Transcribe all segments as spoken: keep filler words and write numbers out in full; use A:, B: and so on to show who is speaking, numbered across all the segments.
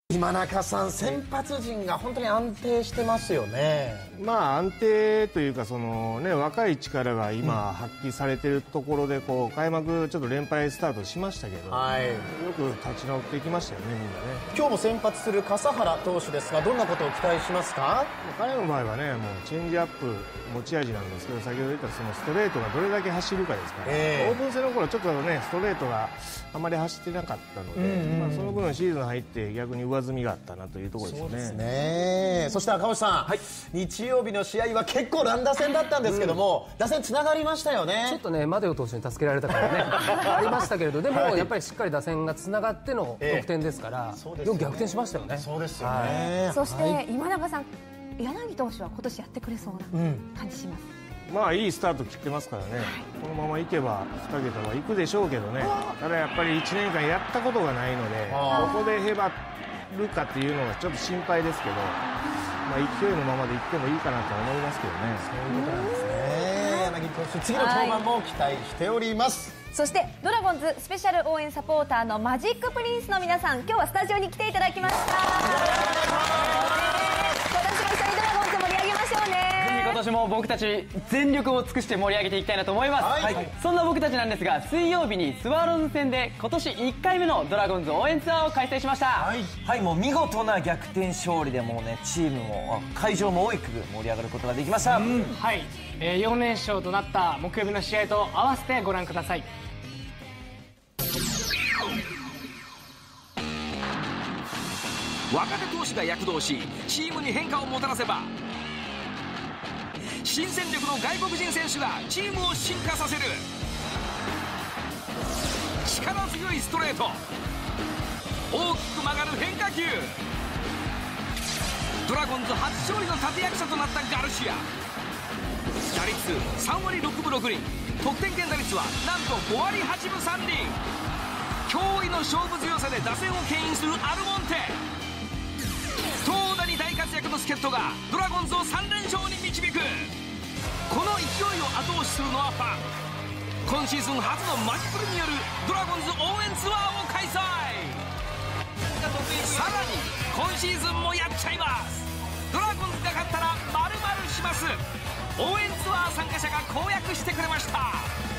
A: 今中さん、先発陣が本当に安定してますよね。
B: まあ安定というか、そのね、若い力が今発揮されているところで、こう開幕ちょっと連敗スタートしましたけど、はい、よく立ち直っていきましたよね、みんなね。
A: 今日も先発する笠原投手ですが、どんなことを期待しますか？
B: 彼の場合はね、もうチェンジアップ持ち味なんですけど、先ほど言ったそのストレートがどれだけ走るかですから、えー、オープン戦の頃ちょっとね、ストレートがあまり走ってなかったので、うんうん、まあ、その分シーズン入って逆に上積みがあったなというところですね。そうですね。そして赤星さん、はい、日曜日の試合は結構乱打戦だったんですけども、うん、打線つながりましたよね。
C: ちょっとね、マデオ投手に助けられたからねありましたけれど、でも、はい、やっぱりしっかり打線がつながっての得点ですから、えー、よく逆転しましたよね。
A: そうですよね、
D: はい、そして、はい、今永さん、柳投手は今年やってくれそうな感じします、
B: うん、まあいいスタート切ってますからね、はい、このままいけばに桁はいくでしょうけどね。ただやっぱりいちねんかんやったことがないので、ここでへばるかっていうのはちょっと心配ですけど、まあ、勢いのままでいってもいいかなと思いますけどね。
A: そういうことなんですね。柳投手、次の登板も期待しております。
D: そしてドラゴンズスペシャル応援サポーターのマジックプリンスの皆さん、今日はスタジオに来ていただきました。今年も一緒にドラゴンズ盛り上げましょうね。
E: 今年も僕たち全力を尽くして盛り上げていきたいなと思います、はいはい、そんな僕たちなんですが、水曜日にスワローズ戦で今年いっかいめのドラゴンズ応援ツアーを開催しました。
F: はい、はい、もう見事な逆転勝利で、もうね、チームも会場も大きく盛り上がることができました。うん、
G: はい、えー、よん連勝となった木曜日の試合と合わせてご覧ください。
H: 若手投手が躍動し、チームに変化をもたらせば、新戦力の外国人選手がチームを進化させる。力強いストレート、大きく曲がる変化球。ドラゴンズ初勝利の立役者となったガルシア、打率さんわりろくぶろくりん、得点圏打率はなんとごわりはちぶさんりん。驚異の勝負強さで打線を牽引するアルモンテ。投打に大活躍の助っ人がドラゴンズをさんれん勝に導く。この勢いを後押しするのはファン。今シーズン初のマジプルによるドラゴンズ応援ツアーを開催。さらに今シーズンもやっちゃいます。ドラゴンズが勝ったら〇〇します。応援ツアー参加者が公約してくれました。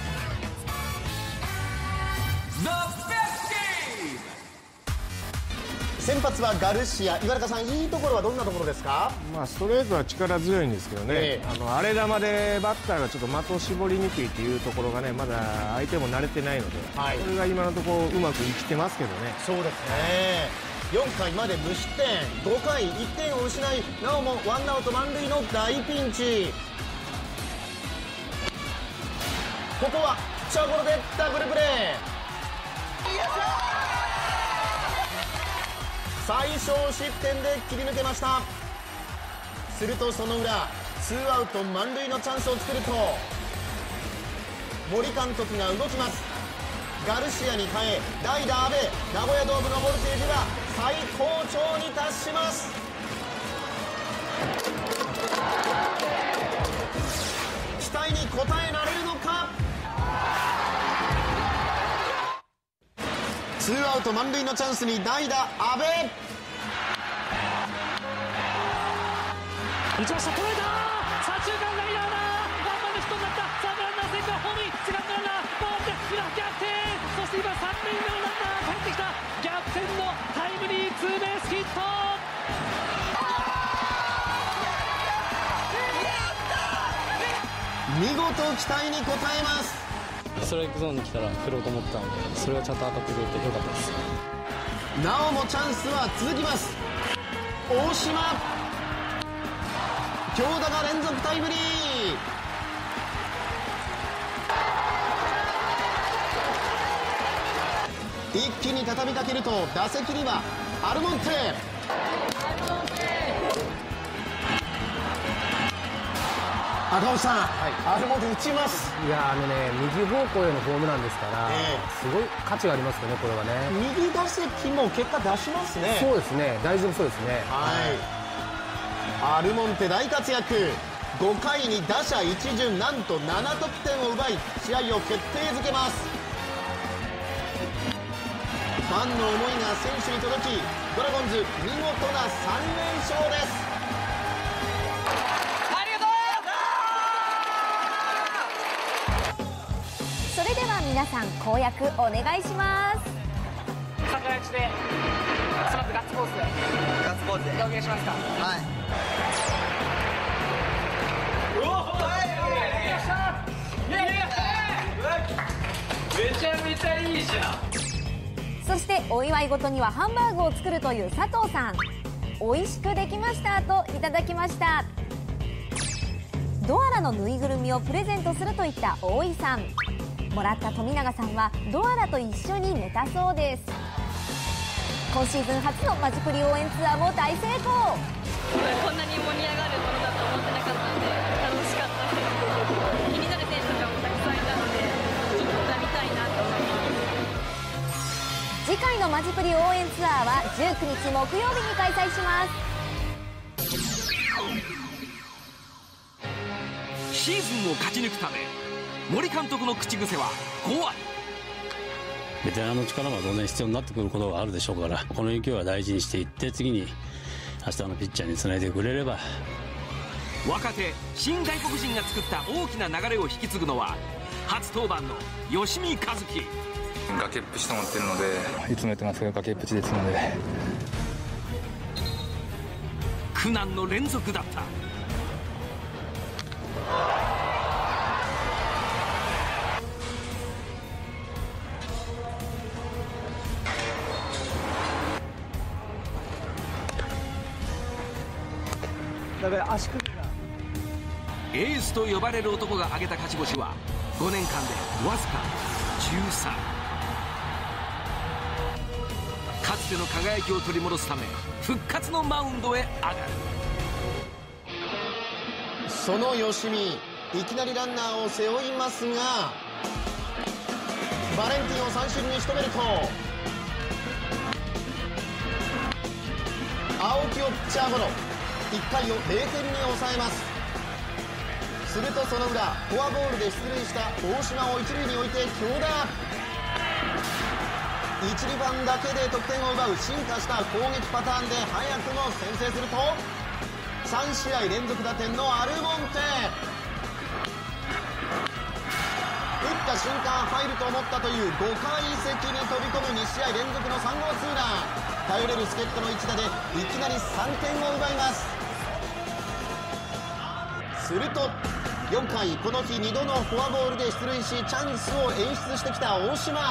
H: The best game。
A: 先発はガルシア。岩中さん、いいところはどんなところですか？
B: まあ、ストレートは力強いんですけどね、えー、あの荒れ球でバッターがちょっと的を絞りにくいというところがね、まだ相手も慣れてないので、はい、それが今のところうまく生きてますけどね。
A: そうですね。よんかいまで無失点、ごかいいってんを失い、なおもワンアウト満塁の大ピンチ。ここはピッチャーゴロでダブルプレー。最小失点で切り抜けました。するとその裏、ツーアウト満塁のチャンスを作ると、森監督が動きます。ガルシアに変え、代打阿部。名古屋ドームのボルテージは最高潮に達します。期待に応えられるのか。ツーアウト満塁のチャンスに代打阿部。
I: 打ちました、捉えた。左中間ライナーだ。ワンバウンドヒットになった。サードランナーセーフ、ホームイン。セカンドランナー回って今逆転。そして今三塁目のランナー帰ってきた。逆転のタイムリーツーベースヒット。
A: 見事期待に応えます。
J: ストライクゾーンに来たら振ろうと思ったので、それがちゃんと当たってくれてよかったです。
A: なおもチャンスは続きます。大島、京田が連続タイムリー。一気に畳みかけると、打席にはアルモンテ。赤星さん、はい、アルモンテ打ちます。
C: いや、あのね、右方向へのホームランですから、えー、すごい価値がありますよね、これはね。
A: 右打席も結果出しますね。
C: そうですね、大丈夫そうですね。
A: はい、アルモンテ大活躍。ごかいに打者一巡、なんとななとくてんを奪い、試合を決定づけます。 ファンの思いが選手に届き、ドラゴンズ見事なさん連勝です。
H: ありがとう。
D: それでは皆さん公約お願いします。
G: 逆立ちでその後ガッツポーズで
F: ガッツポーズで
G: 表現しますか。
F: はい。
H: めちゃめちゃいいじゃん。
D: そしてお祝い事にはハンバーグを作るという佐藤さん、美味しくできましたといただきました。ドアラのぬいぐるみをプレゼントするといった大井さん、もらった富永さんはドアラと一緒に寝たそうです。今シーズン初のマジプリ応援ツアーも大成功。
K: こんなに盛り上がるものだと思ってなかったので楽しかったです。気になる選手とかもたくさんいたのでちょっと見たいなと思います。
D: 次回のマジプリ応援ツアーはじゅうくにち木曜日に開催します。
H: シーズンを勝ち抜くため森監督の口癖はご割。
J: ベテランの力が当然必要になってくることがあるでしょうから、この勢いは大事にしていって、次に明日のピッチャーにつないでくれれば。
H: 若手新外国人が作った大きな流れを引き継ぐのは初登板の吉見和樹。
L: 崖っぷちと思ってるので、いつも言ってますが崖っぷちですので、
H: 苦難の連続だった。
F: だから足首が
H: エースと呼ばれる男が挙げた勝ち星はごねんかんでわずかじゅうさん。かつての輝きを取り戻すため復活のマウンドへ上がる。
A: その吉見、いきなりランナーを背負いますが、バレンティンを三振に仕留めると、青木をピッチャーゴロ、いっかいをれいてんに抑えます。するとその裏、フォアボールで出塁した大島を一塁に置いて強打。いち、にばんだけで得点を奪う進化した攻撃パターンで早くも先制すると、さんしあい連続打点のアルモンテ。打った瞬間入ると思ったというごかい席に飛び込むにしあい連続のさんごうツーラン。頼れる助っ人の一打でいきなりさんてんを奪います。するとよんかい、この日にどのフォアボールで出塁しチャンスを演出してきた大島。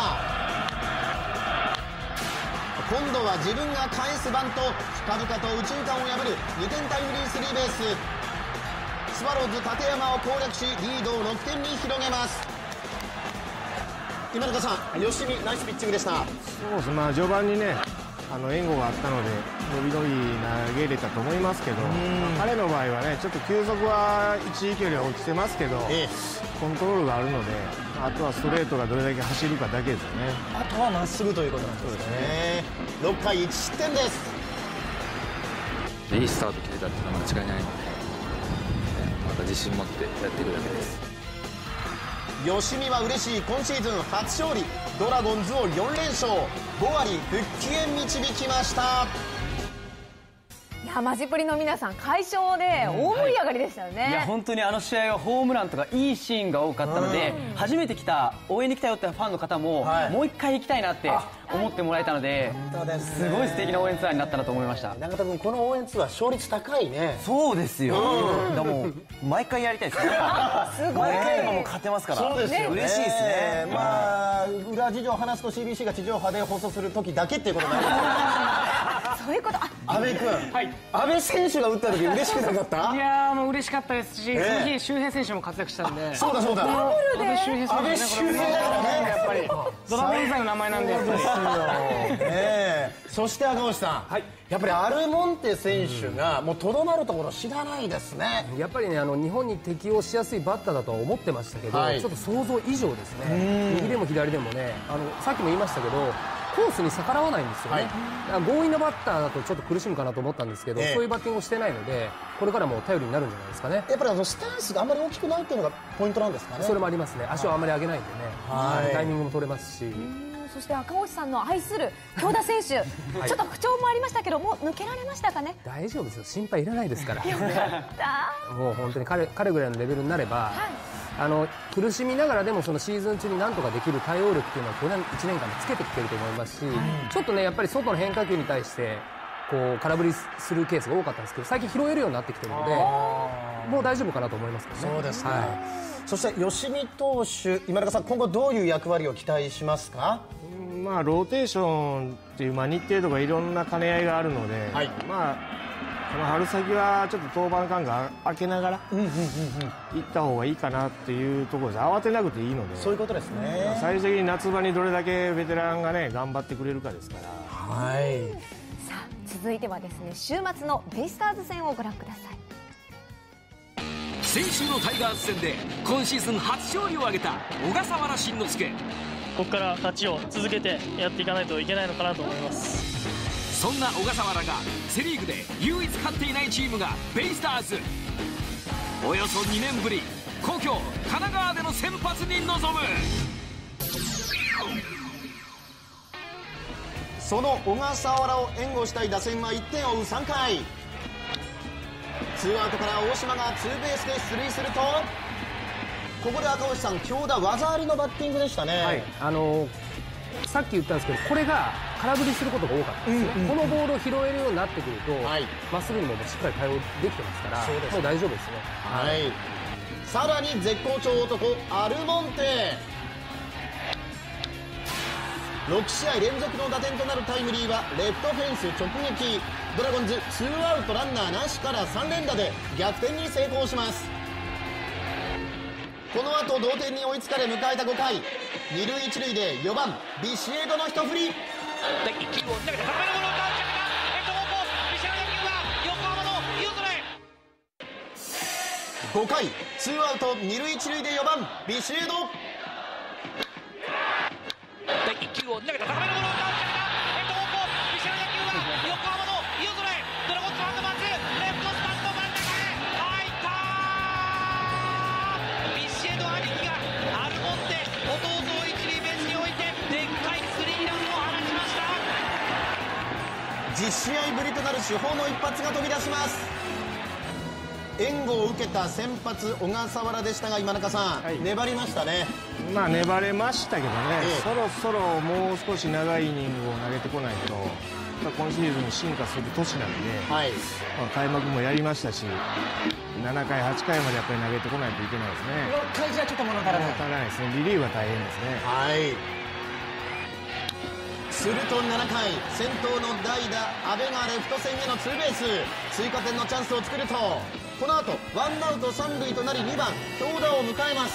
A: 今度は自分が返すバント、深々と右中間を破るにてんタイムリースリーベース。スワローズ立山を攻略しリードをろくてんに広げます。今中さん、吉見ナイスピッチングでした。
B: そうです、まあ序盤にねあの援護があったので伸び伸び投げれたと思いますけど、まあ彼の場合はねちょっと球速は一時距離は落ちてますけど、ええ、コントロールがあるので、あとはストレートがどれだけ走るかだけですよね。
A: あとはまっすぐということなんですね。ろっかいいちしってんです。
L: いいスタート切れたっていうのは間違いないので、また自信持ってやっていくだけです。
A: 吉見は嬉しい今シーズン初勝利、ドラゴンズをよんれんしょう、ごわり復帰へ導きました。
D: いやマジプリの皆さん快勝で大盛り上がりでしたよね、
E: はい、いや本当にあの試合はホームランとかいいシーンが多かったので、初めて来た応援に来たよってファンの方も、はい、もう一回行きたいなって思ってもらえたので、すごい素敵な応援ツアーになったなと思いました。
A: 永田君、この応援ツアー勝率高いね。
F: そうですよ、うん、でも毎回やりたいですねすごい、毎回も勝てますから。
A: そうですよね、
F: 嬉しいですね。
A: まあ裏事情を話すと シービーシー が地上波で放送する時だけっていうことになります
D: そういうこと。
A: 阿部君、
G: はい、
A: 阿部選手が打った時嬉しくなかった？
G: いやーもう嬉しかったですし、
A: えー、
G: その日周平選手も活躍したんで。
A: そうだそうだ、
G: 阿部周平選手、
A: 阿部周平だからね、
G: やっぱりドラゴンズの名前なんでやっぱり
A: えー、そして赤星さん、はい、やっぱりアルモンテ選手がもうとどまるところ知らないですね。
C: やっぱりね、あの日本に適応しやすいバッターだとは思ってましたけど、はい、ちょっと想像以上ですね。右でも左でもね、あのさっきも言いましたけどコースに逆らわないんですよね、はい、強引なバッターだとちょっと苦しむかなと思ったんですけど、えー、そういうバッティングをしてないので、これからも頼りになるんじゃないですかね。
A: やっぱりあのスタンスがあんまり大きくないっていうのがポイントなんですかね。
C: それもありますね。足をあんまり上げないんでね、はい、タイミングも取れますし。
D: そして赤星さんの愛する京田選手、はい、ちょっと不調もありましたけど、もう抜けられましたかね。
C: 大丈夫ですよ、心配いらないですから
D: よかった
C: もう本当に 彼, 彼ぐらいのレベルになれば、はい、あの苦しみながらでもそのシーズン中に何とかできる対応力っていうのは去年いちねんかんでつけてきてると思いますし、うん、ちょっとねやっぱり外の変化球に対してこう空振りするケースが多かったんですけど、最近拾えるようになってきてるのでもう大丈夫かなと思いますけどね。
A: そうですね、
C: はい、
A: そして吉見投手、今中さん、今後どういう役割を期待しますか？
B: まあ、ローテーションっていう、まあ、日程とかいろんな兼ね合いがあるので、はい、まあ、この春先はちょっと登板間隔空けながら行った方がいいかなっていうところです。慌てなくていいので、
A: そういうことですね。
B: 最終的に夏場にどれだけベテランがね頑張ってくれるかですから。
A: はい、
D: さあ続いてはですね、週末のベイスターズ戦をご覧ください。
H: 先週のタイガース戦で今シーズン初勝利を挙げた小笠原慎之介。
M: ここから勝ちを続けてやっていかないといけないのかなと思います。
H: そんな小笠原がセリーグで唯一勝っていないチームがベイスターズ。およそにねんぶり、故郷神奈川での先発に臨む。
A: その小笠原を援護したい打線はいってんを追うさんかい、ツーアウトから大島がツーベースで出塁すると、ここで赤星さん、京田技ありのバッティングでしたね。
C: はい、あのー、さっき言ったんですけど、これが空振りすることが多かったんですね、うんうん、このボールを拾えるようになってくると、はい、まっすぐにもしっかり対応できてますから、そうです、もう大丈夫ですね。
A: はい、さらに絶好調男アルモンテ、ろくしあい連続の打点となるタイムリーはレフトフェンス直撃。ドラゴンズツーアウトランナーなしからさん連打で逆転に成功します。この後同点に追いつかれ迎えたごかい、二塁一塁でよばんビシエドの一振り。ごかいツーアウト二塁一塁でよばんビシエド。
I: いっきゅうを投げた高めのボールを打ち上げたレフト方向、ビシエド野球は横浜の夜空へ。ドラゴンズファンの待つレフトスタンド真ん中へ入った。ビシエド兄貴がアルモンテ弟を一塁ベースに置いてでっかいスリーランを放ちました。
A: じゅっしあいぶりとなる主砲の一発が飛び出します。援護を受けた先発小笠原でしたが、今中さん、はい、粘りましたね。
B: まあ粘れましたけどね、ええ、そろそろもう少し長いイニングを投げてこないと、まあ、今シーズン進化する年なんで、はい、まあ、開幕もやりましたし、ななかいはちかいまでやっぱり投げてこないといけないですね。
A: ろっかいじゃちょっと物足らない。
B: 物足らないですね。リリーフは大変ですね。
A: はい、するとななかい、先頭の代打阿部がレフト線へのツーベース、追加点のチャンスを作ると、この後ワンアウト三塁となりにばん京田を迎えます。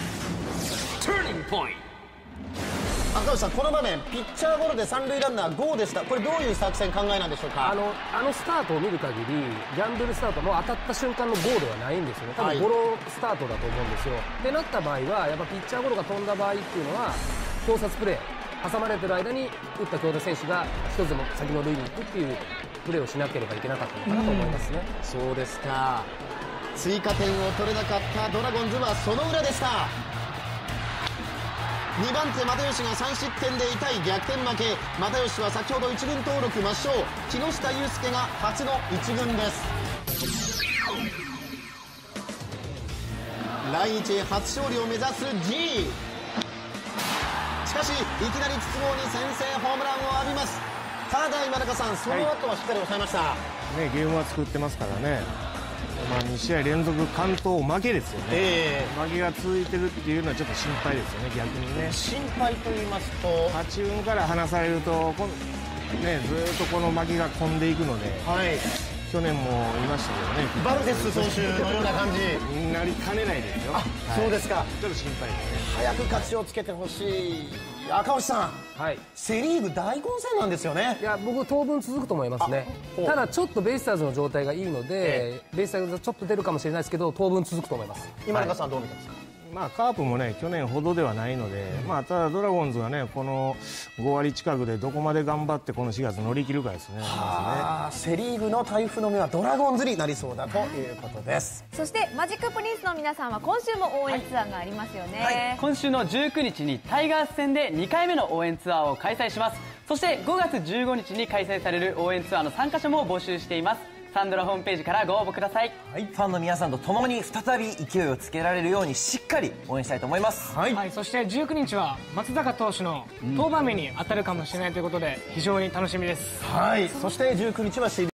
A: 赤星さん、この場面ピッチャーゴロで三塁ランナーゴーでした。これどういう作戦考えなんでしょうか。
C: あのあのスタートを見る限りギャンブルスタートも当たった瞬間のゴーではないんですよね。多分ゴロスタートだと思うんですよ。ってなった場合はやっぱピッチャーゴロが飛んだ場合っていうのは挟殺プレー、挟まれてる間に打った京田選手が一つでも先の塁に行くっていうプレーをしなければいけなかったのかなと思いますね。
A: そうですか。追加点を取れなかったドラゴンズはその裏でした。にばん手又吉がさんしってんで痛い逆転負け。又吉は先ほどいち軍登録抹消。木下雄介が初のいち軍です。来日初勝利を目指す G。 しかしいきなり筒香に先制ホームランを浴びます。ただ今中さん、その後はしっかり抑えました、はい、
B: ね、ゲームは作ってますからね。まあ、にしあい連続完投負けですよね、えー、負けが続いてるっていうのはちょっと心配ですよね、逆にね。
A: 心配と言いますと、
B: はち軍から離されるとこん、ね、ずっとこの負けが込んでいくので、はい、去年も言いましたけどね、
A: バルデス投手のような感じ
B: になりかねないですよ。あ、はい、
A: そうですか。
B: ちょっと心配ですね。
A: 早く勝ちをつけてほしい。赤星さん、はい、セ・リーグ大混戦なんですよね。
C: いや、僕当分続くと思いますね。ただちょっとベイスターズの状態がいいので、ええ、ベイスターズはちょっと出るかもしれないですけど当分続くと思います。
A: 今中さん、はい、どう見てますか。
B: まあ、カープもね去年ほどではないので、まあ、ただドラゴンズがねこのご割近くでどこまで頑張ってこのしがつ乗り切るかですね。
N: はあ、セ・リーグの台風の目はドラゴンズになりそうだということです。
D: そしてマジックプリンスの皆さんは今週も応援ツアーがありますよね、
E: はい、今週のじゅうくにちにタイガース戦でにかいめの応援ツアーを開催します。そしてごがつじゅうごにちに開催される応援ツアーの参加者も募集しています。サンドラホームページからご応募ください。
F: はい、ファンの皆さんと共に再び勢いをつけられるようにしっかり応援したいと思います。
G: はい、はい、そしてじゅうくにちは松坂投手の登板日に当たるかもしれないということで非常に楽しみです。
N: はい、そしてじゅうくにちは